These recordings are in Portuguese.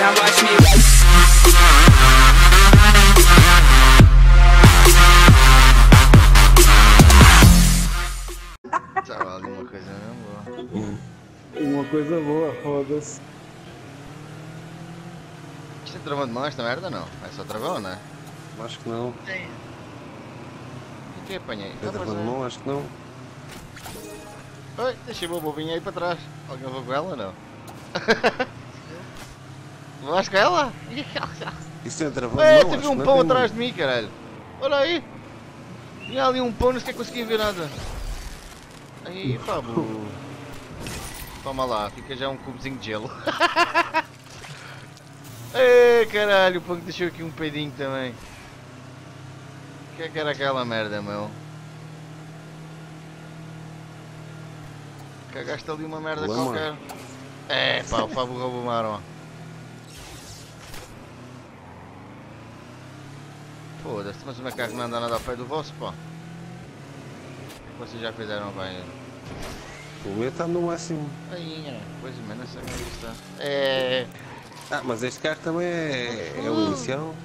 Now watch me. Estava ali uma coisa mesmo boa. Uma coisa boa, foda-se. Isto é travão de mão esta merda não? É só travão, não é? Acho que não. Tem. O que apanhei? É travão de mão? Acho que não. Oi, deixei uma bobinha aí para trás. Alguém levou com ela ou não? Vais com ela? Isso é travão de Ué, mão? teve Acho um que pão não. atrás de mim, caralho. Olha aí. Tinha ali um pão, não sequer conseguia ver nada. Aí, Fábio. Toma lá, fica já um cubozinho de gelo. Ei, caralho, o pão que deixou aqui um peidinho também. O que é que era aquela merda, meu? Cagaste ali uma merda Lama. qualquer. É pá, o Fábio roubou uma arma. Foda-se, mas o meu carro não anda nada ao pé do vosso, pá. O que vocês já fizeram bem? O meu está no máximo. Aí, pois o menos essa merda está. É. Ah, mas este carro também é o inicial.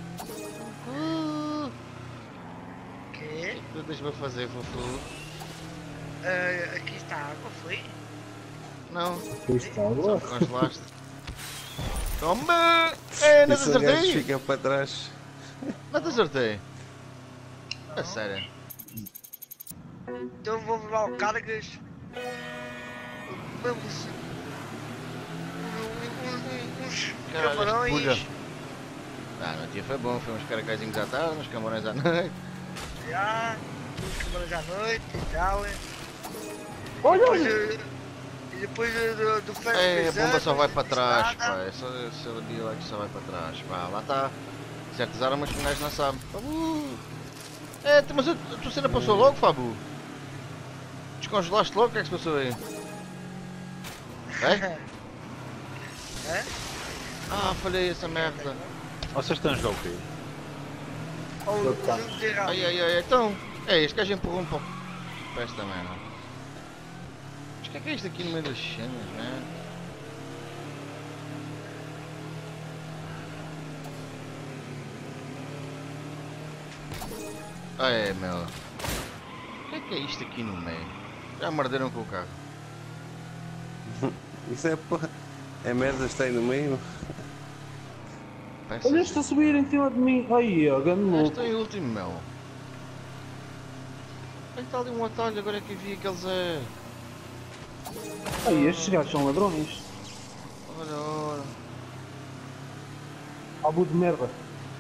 O quê? O que tu deixas-me fazer, Fufu? Aqui está a água, foi? Não, Está só boa. me congelaste. Toma! É, não te Isso o gajo acertei! fica para trás. Não te acertei! A sério. Então vou levar o cargas. Vamos. Uns Caralho, camarões. pulga. Ah, no dia foi bom, foi uns caracaizinhos à tarde, uns camarões à noite. Já, uns camarões à noite e tal. Olha! E depois do flash É, a bomba só vai para trás, pá. É só esse dia lá que só vai para trás, pá. Lá está. Certas armas que o gajo não sabe. Fabu! É, mas a tua cena passou logo, Fabu? Descongelaste logo? O que é que se passou aí? É? É? Ah, falhei essa merda. Vocês estão a jogar o quê? Ou o jogo de errado. Ai, ai, ai, então. É, este gajo empurrou um pouco para esta merda. Mas o que é isto aqui no meio das cenas, né? Ai, meu. O que é isto aqui no meio? Já morderam com o carro. Isso é porra. É merda, está aí no meio. Peças. Olha este a subir em cima de mim. Aí, ó, grande louco. Este é o último, meu. Olha, está ali um atalho, agora é que eu vi que eles é. Aí, estes gajos são ladrões. Olha, olha. Abu de merda.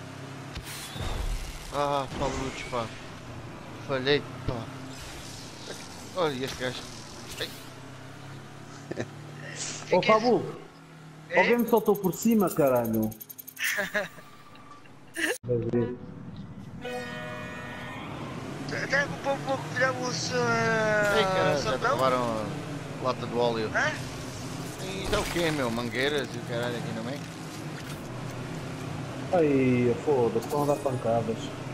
Ah, falutos, pá. Falhei, pá. Olha este gajo. Ai. Ô Fabu, É? alguém me soltou por cima, caralho. Vai ver. Até que o povo fizemos Ei, cara, já te Santão? roubaram a lata do óleo. Hã? E isso é o quê, meu? Mangueiras e o caralho aqui no meio? Aí, foda-se, estão a dar pancadas.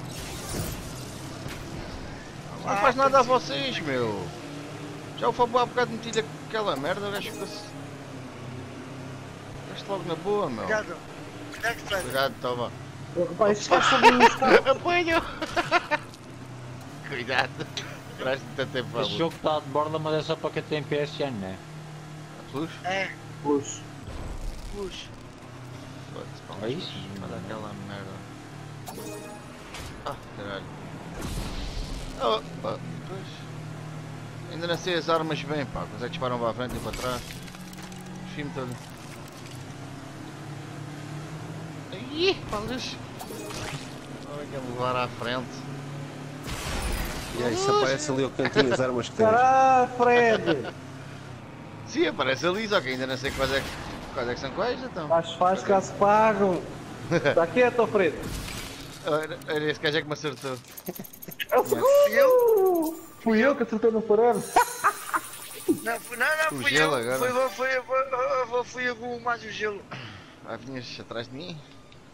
Não faz nada a vocês, meu. Já o Fabu há bocado metido aquela merda, o gajo ficou-se. Gaste logo na boa, meu. Cuidado. Cuidado, Fred. Obrigado, toma. Rapaz, estes gajos são bem estados. Apanho! Cuidado. Traz-te tanto tempo, Este Fabu. jogo está de borda, mas é só para quem tem PSN, né? Plus? É, Puxa. puxa. Foda-se, pá. É isso? Olha aquela merda. Ah, caralho. Oh, oh, pois. Ainda não sei as armas bem, pá. Quando é que disparam para a frente e para trás? Filme todo. Ih, palhas. Olha que levar à frente. E aí, isso aparece ali ao cantinho as armas que tens. Caralho, Fred! Sim, aparece ali, só que ainda não sei quais é que são quais, então. Faz cá se pagam. Está quieto, ó Fred. Olha, esse gajo é que me acertou. É o segundo! Fui eu que acertei no parado. Não, O fui gelo eu. agora. Fui eu com mais o gelo. Ah, vinhas atrás de mim?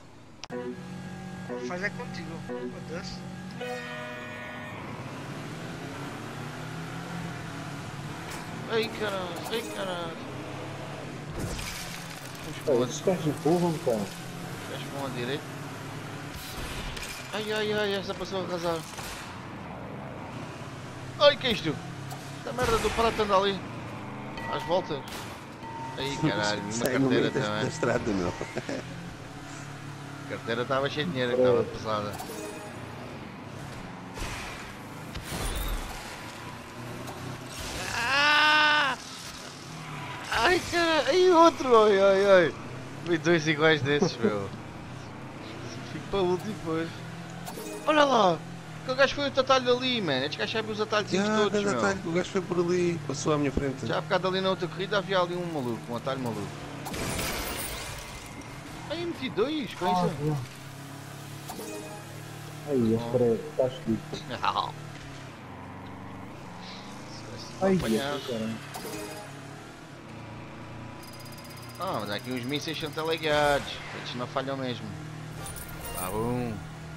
Vou fazer contigo. Meu Deus. Ai caralho, ai caralho. Esses gajos empurram, cara. Acho que vão à direita. Ai, ai, ai, esta passou a arrasar. Ai, que é isto? Esta merda do prato anda ali. Às voltas. Aí, caralho, uma Sai no meio carteira da também. estrada, meu. A carteira estava cheia de dinheiro, estava pesada. Ah! Ai, caralho, aí outro, ai, ai, ai. Vi dois iguais desses, meu. Fico para o último depois. Olha lá, aquele gajo foi outro atalho ali, mano. Estes gajos sabem os atalhozinhos Já, todos, grande meu. atalho, o gajo foi por ali, passou à minha frente. Já há bocado ali na outra corrida havia ali um maluco, um atalho maluco. Aí meti dois, com isso. Aí, espera aí, está escrito. Ai, Apanhar. caralho. Ah, mas aqui uns mísseis são teleguiados. Eles não falham mesmo. Tá bom.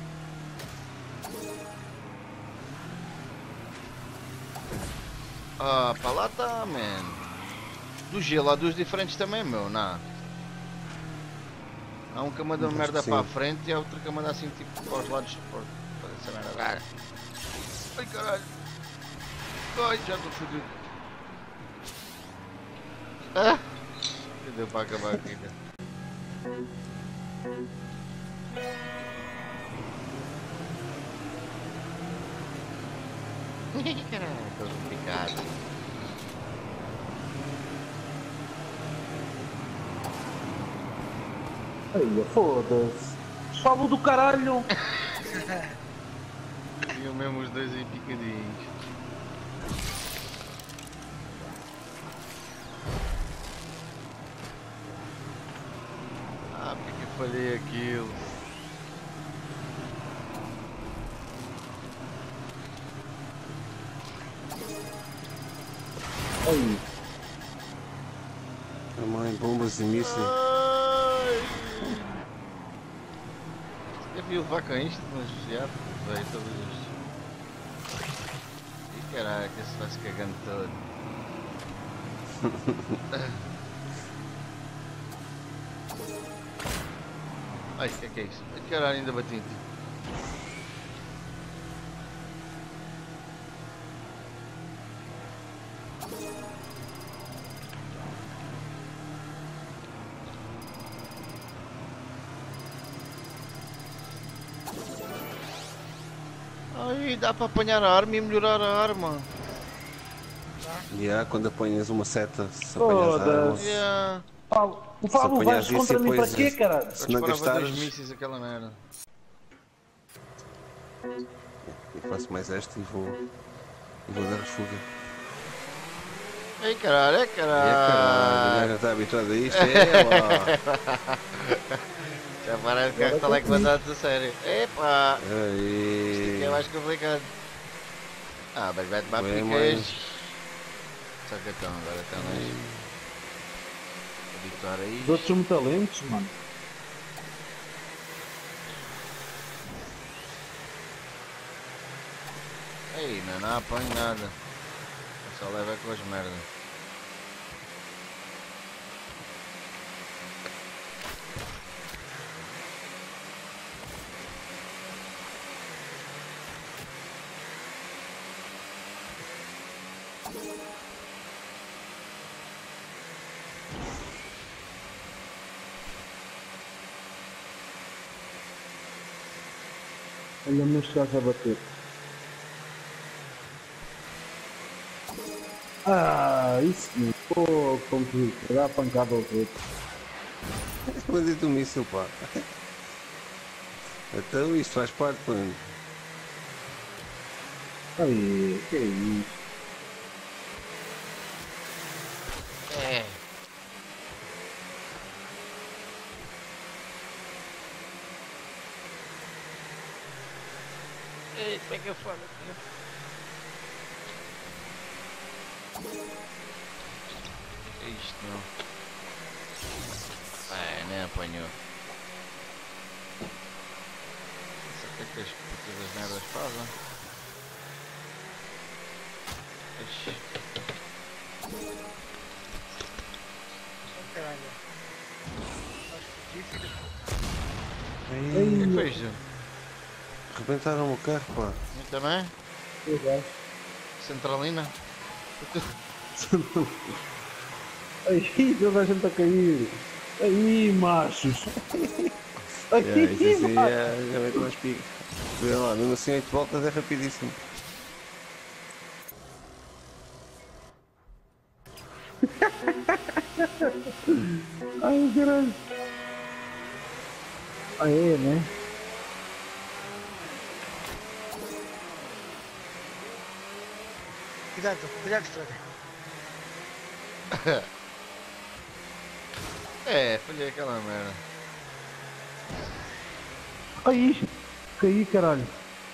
Ah, para lá tá, man. Do gelo há duas diferentes também, meu, não. Há um que manda uma Acho merda que para a sim. frente e há outro que manda assim tipo para os lados para essa merda. Ai caralho. Ai, já estou fodido. Ah! Que deu para acabar a corrida. Caralho, estou complicado. Aí, foda-se. Salvo do caralho. Viam mesmo os dois aí picadinhos. Ah, porque eu falhei aquilo. Aí. A mãe, bombas e mísseis. Ai. Eu vi levar com isto, mas já veio todos isto. E caralho, que esse vai se cagando todo. Ai, o que é isso? Ai, caralho, ainda bati em ti. Ai, dá para apanhar a arma e melhorar a arma. E há, quando apanhas uma seta, se apanhas a arma, Foda-se. Yeah. O Fábio apanhas vais isso contra e mim para depois quê, caralho? Eu se não disparava dois gastares, mísseis aquela merda. eu faço mais esta e vou dar fuga. Ei caralho, é É caralho, o caralho. gajo já está habituado a isto, é lá. Já parece que está lá comandado a sério. Epá, isto aqui é Aí. mais complicado. Ah, mas vai tomar Bem, picas. Só que então, agora estamos a habituar a Os isto. outros são muito lentos, mano. Ei, não apanho nada. Eu só leva com as merdas. Olha-me este gajo a bater. Ah, isso sim. Pô, como que dá a pancada aos outros. Maldito míssil, pá. Então isto faz parte, mano. Aí, que é isso? É. Ei, pega fogo aqui. É isto não. Ah, nem apanhou. Só o que é que as putas das merdas fazem? Ixi. Caralho. aqui, filho. O que é que foi isto? Rebentaram o carro, pá. Eu também? Eu acho. Centralina? Aí, toda a gente a cair. Aí, machos. Aí, Isso assim já vem com as pigas. Vê lá, mesmo assim 8 voltas é rapidíssimo. ai, caralho. Aí, né? Cuidado, cuidado, Fred. É, falhei aquela merda. Aí, caí, caralho.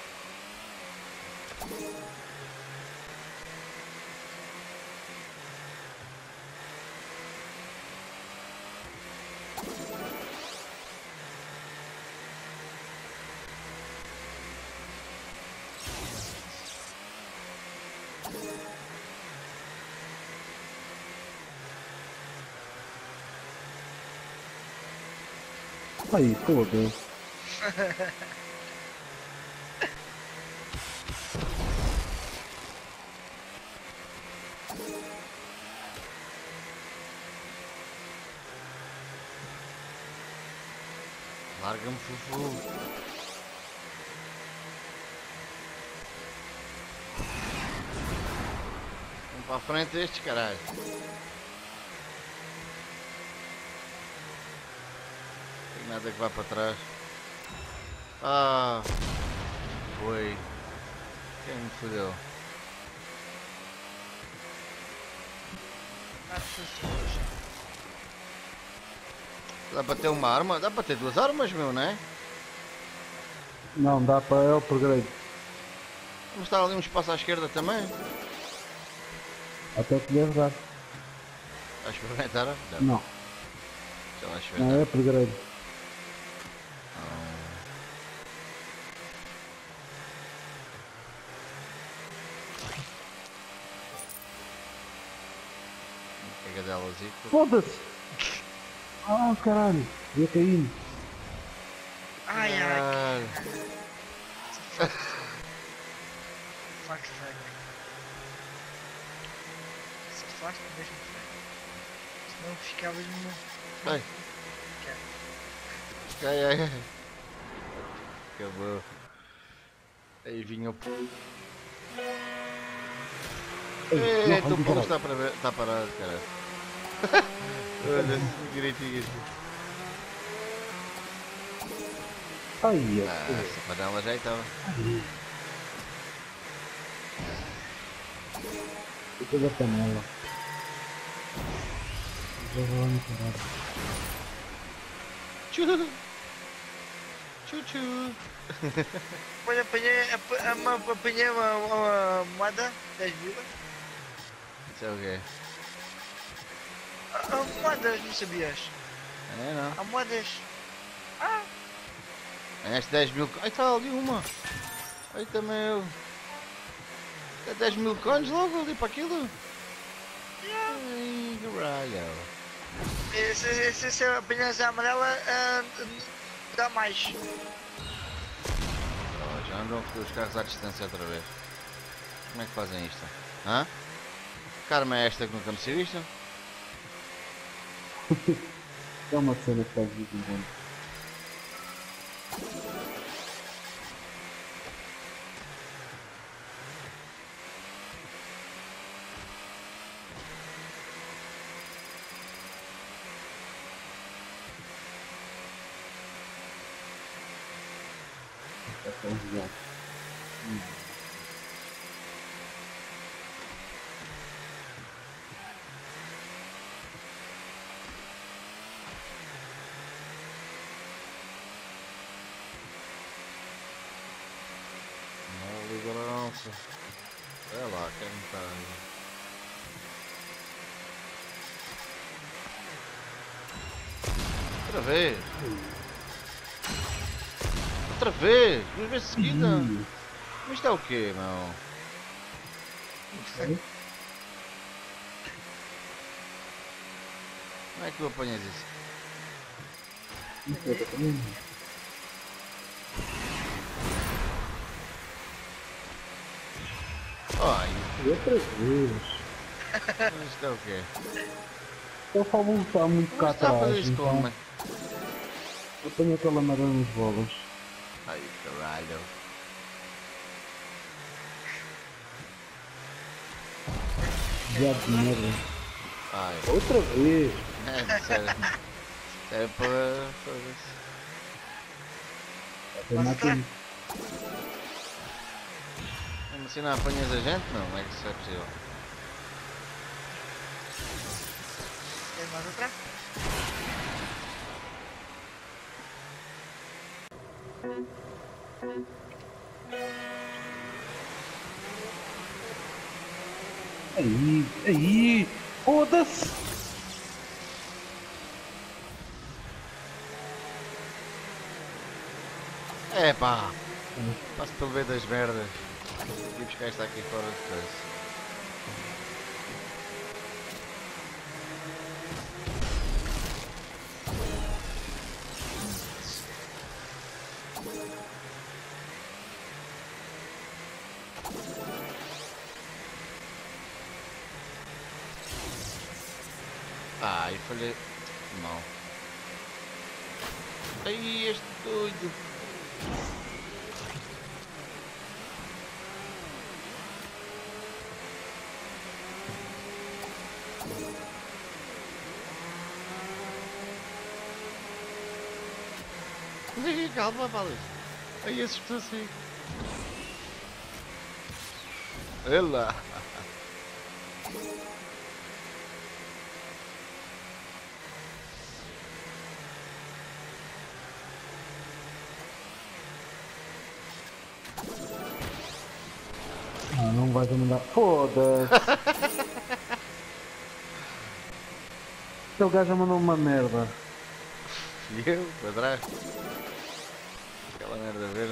Aí, foda-se. Larga-me, fufu. Vamos para a frente estes, caralho. Tem nada que vá para trás. Ah, foi. Quem me fodeu? Dá para ter uma arma? Dá para ter duas armas, meu, não é? Não, dá para eu upgrade. Vamos estar ali um espaço à esquerda também? Até que deve dar. Vais experimentar? Dá. Não, Já vais não experimentar. é upgrade. Pega delas e... Foda-se! Ah, caralho, ia caindo. Ai, ai. Caralho. Fuck, Fred. Se afasta mesmo, Fred. Senão ficavas numa... Ai. Ai, ai, ai. Acabou. Aí vinha o... Ei, tu pulo está parado, cara. Olha, direitinho assim. Ai, Ah, essa panela já estava. fica da panela. Já vou no caralho. Tchu. Tchu. Apanhei uma moeda, 10 mil. Isso é o quê? Há moedas, não sabias? É, não. Há moedas. Ganhaste 10 mil... Ai, está ali uma. Ai, também eu. É 10 mil coins logo ali para aquilo? Ai, caralho. Se apanhas a amarela, dá mais. Oh, já andam com os carros à distância outra vez. Como é que fazem isto? Hã? Que arma é esta que nunca me saiu isto? É uma cena que faz muito bom. Não, liderança. É lá, quem não está aí? Outra vez! Outra vez! 2 vezes seguida! Mas isto é o quê, meu? Como é que tu apanhas isso? Ai, Outra vez. isto é o quê? Eu só vou lutar muito cá Mas está a fazer atrás. isso como? Então, eu tenho aquela merda nas bolas. Ai, caralho. Já de merda. Ai, Outra vez. é sério. É para... foda-se. Eu não tenho. Mesmo assim não apanhas a gente? Não, é que isso é possível. Tem mais outra? Aí, foda-se! É pá! Passo pelo meio das merdas. E buscar esta aqui fora de coisa. Ai, falhei. Mal. Ai, este doido. Calma, Valis. Ai, assustou-se. Ela. Ah, não vais a mandar. Foda-se! Aquele gajo mandou uma merda. E eu, para trás. Aquela merda verde.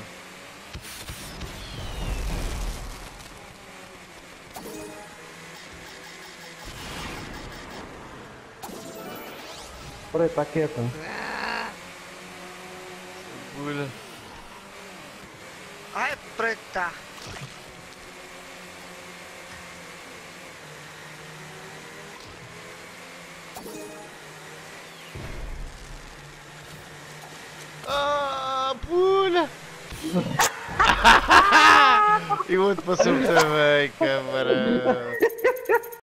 Peraí, está quieta. Pula. Ai, preta! Ah, pula! E o outro passou também, camarão.